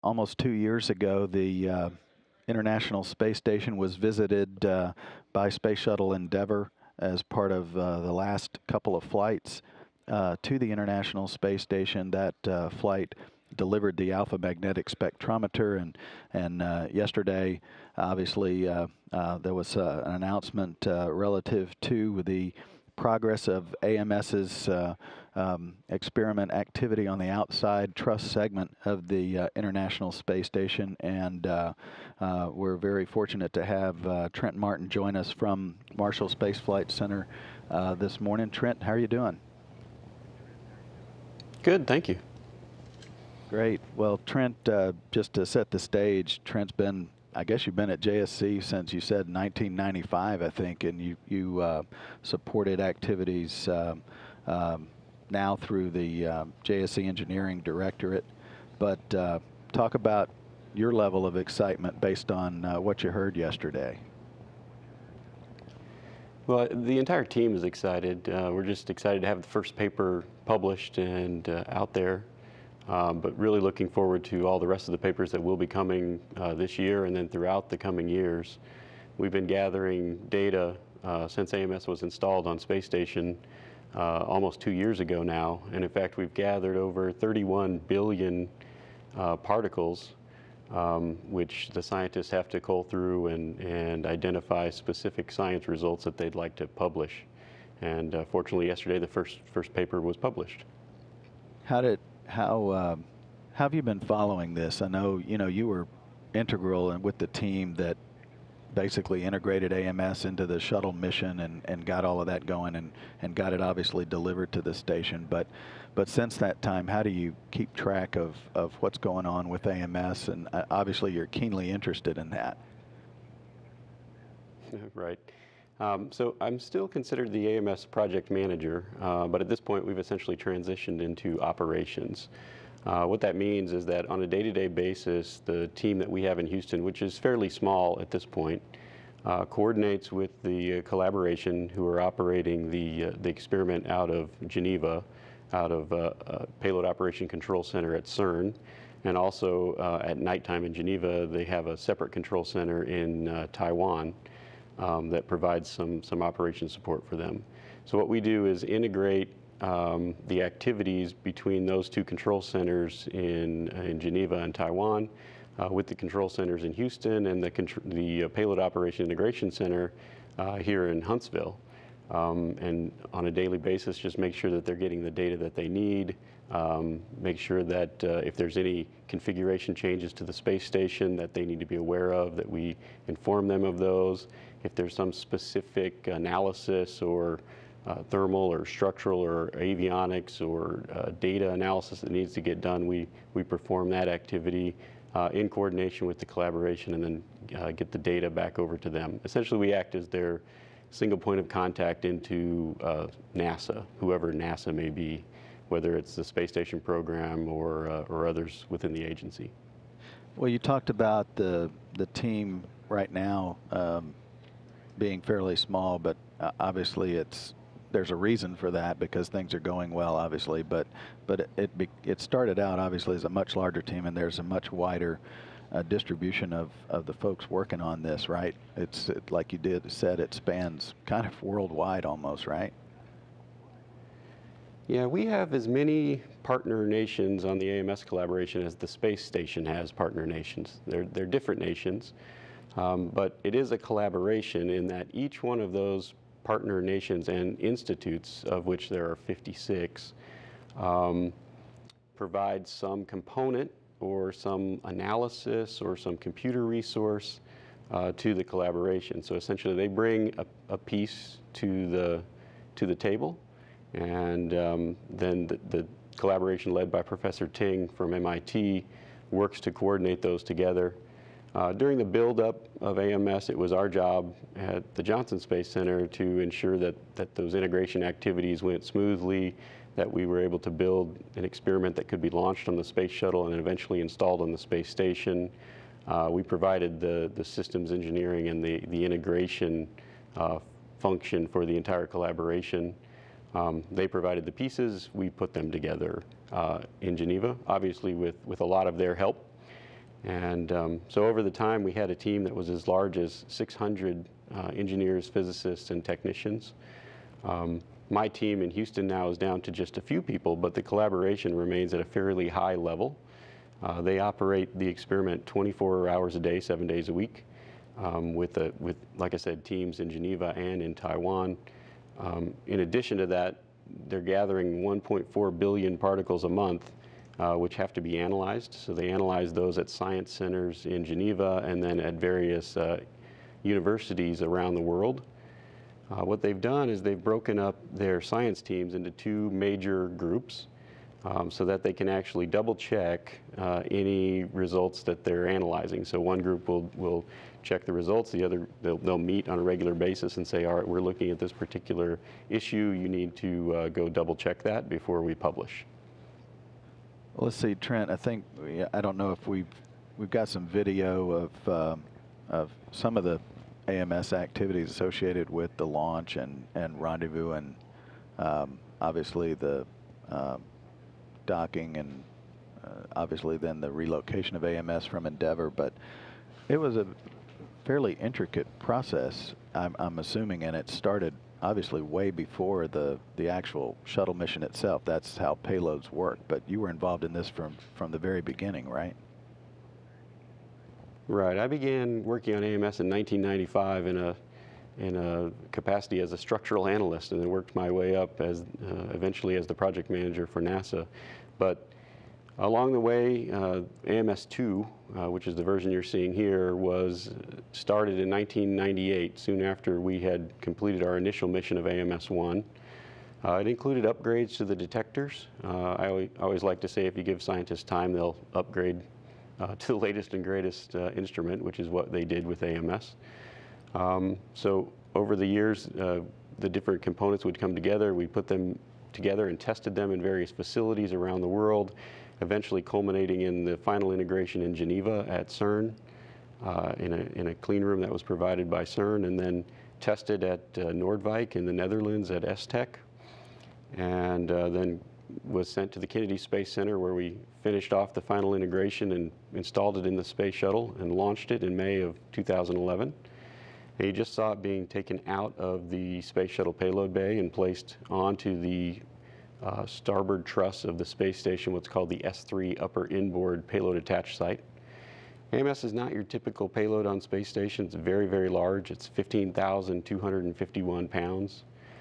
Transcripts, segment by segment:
almost 2 years ago, the International Space Station was visited by Space Shuttle Endeavour as part of the last couple of flights to the International Space Station. That flight delivered the Alpha Magnetic Spectrometer, and yesterday, obviously, there was an announcement relative to the progress of AMS's experiment activity on the outside truss segment of the International Space Station, and we're very fortunate to have Trent Martin join us from Marshall Space Flight Center this morning. Trent, how are you doing? Good, thank you. Great. Well, Trent, just to set the stage, Trent's been, I guess you've been at JSC since, you said, 1995, I think, and you supported activities now through the JSC Engineering Directorate. But talk about your level of excitement based on what you heard yesterday. Well, the entire team is excited. We're just excited to have the first paper published and out there. But really looking forward to all the rest of the papers that will be coming this year and then throughout the coming years. We've been gathering data since AMS was installed on Space Station almost 2 years ago now. And in fact, we've gathered over 31 billion particles, which the scientists have to cull through and identify specific science results that they'd like to publish. And fortunately, yesterday, the first paper was published. How have you been following this? I know, you were integral and with the team that basically integrated AMS into the shuttle mission and got all of that going and got it obviously delivered to the station. But since that time, how do you keep track of what's going on with AMS? And obviously you're keenly interested in that. Right. So I'm still considered the AMS project manager, but at this point we've essentially transitioned into operations. What that means is that on a day-to-day basis, the team that we have in Houston, which is fairly small at this point, coordinates with the collaboration who are operating the experiment out of Geneva, out of Payload Operation Control Center at CERN, and also at nighttime in Geneva they have a separate control center in Taiwan. That provides some operation support for them. So what we do is integrate the activities between those two control centers in Geneva and Taiwan with the control centers in Houston and the Payload Operation Integration Center here in Huntsville. And on a daily basis, just make sure that they're getting the data that they need, make sure that if there's any configuration changes to the space station that they need to be aware of, that we inform them of those. If there's some specific analysis or thermal or structural or avionics or data analysis that needs to get done, we perform that activity in coordination with the collaboration and then get the data back over to them. Essentially, we act as their single point of contact into NASA, whoever NASA may be, whether it's the space station program or others within the agency. Well, you talked about the team right now being fairly small, but obviously there's a reason for that because things are going well, obviously. But it started out obviously as a much larger team, and there's a much wider distribution of the folks working on this, right? It's like you said, it spans kind of worldwide almost, right? Yeah, we have as many partner nations on the AMS collaboration as the space station has partner nations. They're different nations, but it is a collaboration in that each one of those partner nations and institutes, of which there are 56, provides some component or some analysis or some computer resource to the collaboration. So essentially they bring a piece to the table, and then the collaboration led by Professor Ting from MIT works to coordinate those together. During the build-up of AMS, it was our job at the Johnson Space Center to ensure that those integration activities went smoothly, that we were able to build an experiment that could be launched on the space shuttle and then eventually installed on the space station. We provided the systems engineering and the integration function for the entire collaboration. They provided the pieces, we put them together in Geneva, obviously with a lot of their help. And so over the time, we had a team that was as large as 600 engineers, physicists, and technicians. My team in Houston now is down to just a few people, but the collaboration remains at a fairly high level. They operate the experiment 24 hours a day, 7 days a week, with, like I said, teams in Geneva and in Taiwan. In addition to that, they're gathering 1.4 billion particles a month, which have to be analyzed. So they analyze those at science centers in Geneva and then at various universities around the world. What they've done is they've broken up their science teams into two major groups so that they can actually double check any results that they're analyzing. So one group will check the results, the other, they'll meet on a regular basis and say, all right, we're looking at this particular issue, you need to go double check that before we publish. Well, let's see, Trent, I don't know if we've got some video of some of the AMS activities associated with the launch and rendezvous and obviously the docking and obviously then the relocation of AMS from Endeavour, but it was a fairly intricate process, I'm assuming, and it started obviously way before the actual shuttle mission itself. That's how payloads work, but you were involved in this from the very beginning, right? Right. I began working on AMS in 1995 in a capacity as a structural analyst, and then worked my way up as eventually as the project manager for NASA. But along the way, AMS-2, which is the version you're seeing here, was started in 1998, soon after we had completed our initial mission of AMS-1. It included upgrades to the detectors. I always like to say if you give scientists time, they'll upgrade to the latest and greatest instrument, which is what they did with AMS. So over the years, the different components would come together. We put them together and tested them in various facilities around the world, eventually culminating in the final integration in Geneva at CERN, in a clean room that was provided by CERN, and then tested at Noordwijk in the Netherlands at STEC, and then was sent to the Kennedy Space Center, where we finished off the final integration and installed it in the space shuttle and launched it in May of 2011. And you just saw it being taken out of the space shuttle payload bay and placed onto the starboard truss of the space station, what's called the S3 upper inboard payload attach site. AMS is not your typical payload on space stations. It's very, very large. It's 15,251 pounds.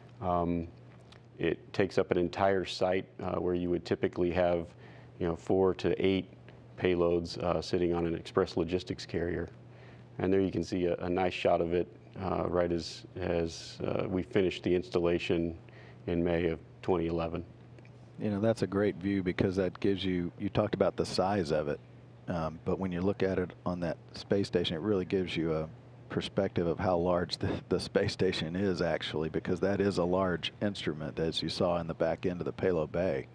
It takes up an entire site where you would typically have, 4 to 8 payloads sitting on an express logistics carrier. And there you can see a nice shot of it right as we finished the installation in May of 2011. That's a great view because that gives you talked about the size of it, but when you look at it on that space station, it really gives you a perspective of how large the space station is actually, because that is a large instrument, as you saw in the back end of the payload bay.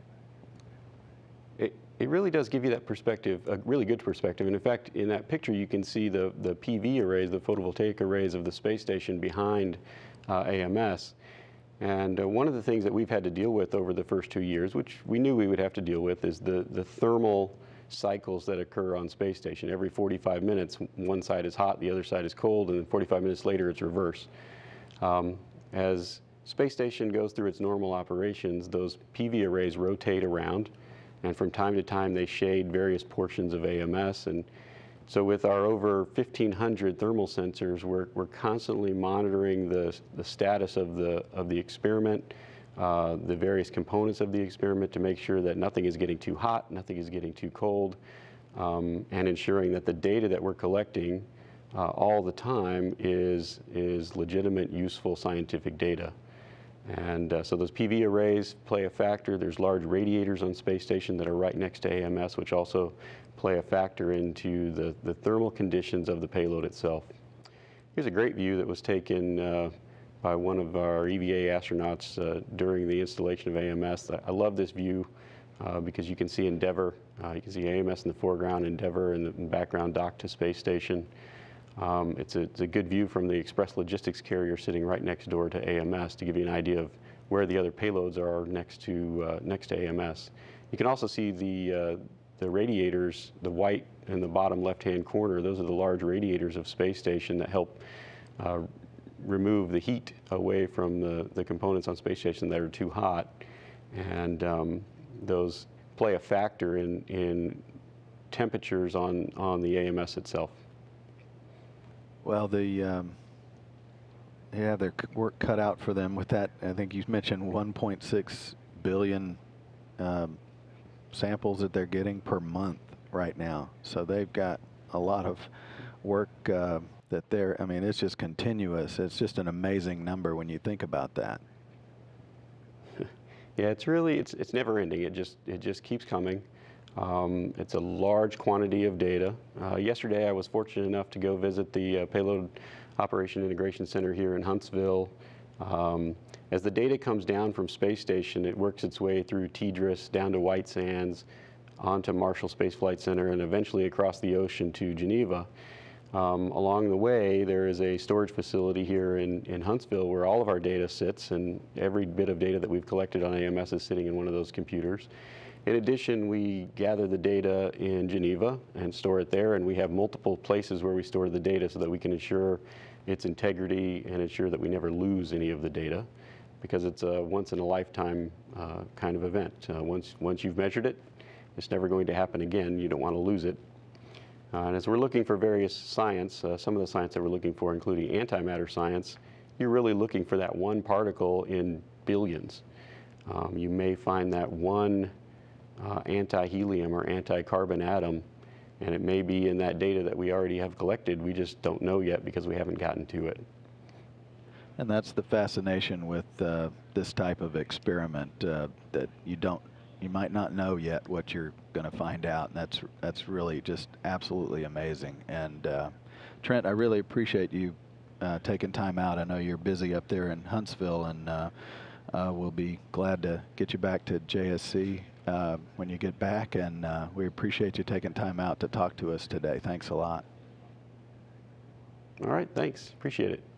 It really does give you that perspective, a really good perspective. And in fact, in that picture, you can see the PV arrays, the photovoltaic arrays of the space station behind AMS. And one of the things that we've had to deal with over the first 2 years, which we knew we would have to deal with, is the thermal cycles that occur on space station. Every 45 minutes, one side is hot, the other side is cold, and then 45 minutes later, it's reverse. As space station goes through its normal operations, those PV arrays rotate around, and from time to time, they shade various portions of AMS. And so with our over 1,500 thermal sensors, we're constantly monitoring the status of the experiment, the various components of the experiment to make sure that nothing is getting too hot, nothing is getting too cold, and ensuring that the data that we're collecting all the time is legitimate, useful scientific data. And so those PV arrays play a factor. There's large radiators on space station that are right next to AMS, which also play a factor into the thermal conditions of the payload itself. Here's a great view that was taken by one of our EVA astronauts during the installation of AMS. I love this view because you can see Endeavour. You can see AMS in the foreground, Endeavour in the background docked to space station. It's a good view from the express logistics carrier sitting right next door to AMS to give you an idea of where the other payloads are next to AMS. You can also see the the radiators, the white in the bottom left-hand corner, those are the large radiators of space station that help remove the heat away from the components on space station that are too hot. And those play a factor in temperatures on the AMS itself. Well, yeah, their work cut out for them with that. I think you mentioned 1.6 billion samples that they're getting per month right now. So they've got a lot of work that they're, I mean, it's just continuous. It's just an amazing number when you think about that. Yeah, it's really, it's never ending. It just keeps coming. It's a large quantity of data. Yesterday I was fortunate enough to go visit the Payload Operation Integration Center here in Huntsville. As the data comes down from space station, it works its way through TDRS down to White Sands, onto Marshall Space Flight Center, and eventually across the ocean to Geneva. Along the way, there is a storage facility here in Huntsville where all of our data sits, and every bit of data that we've collected on AMS is sitting in one of those computers. In addition, we gather the data in Geneva and store it there, and we have multiple places where we store the data so that we can ensure its integrity and ensure that we never lose any of the data, because it's a once-in-a-lifetime kind of event. Once you've measured it, it's never going to happen again. You don't want to lose it. And as we're looking for various science, some of the science that we're looking for, including antimatter science, you're really looking for that one particle in billions. You may find that one anti-helium or anti-carbon atom, and it may be in that data that we already have collected. We just don't know yet because we haven't gotten to it. And that's the fascination with this type of experiment, that you might not know yet what you're going to find out, and that's really just absolutely amazing. And Trent, I really appreciate you taking time out. I know you're busy up there in Huntsville, and we'll be glad to get you back to JSC when you get back, and we appreciate you taking time out to talk to us today. Thanks a lot. All right, thanks. Appreciate it.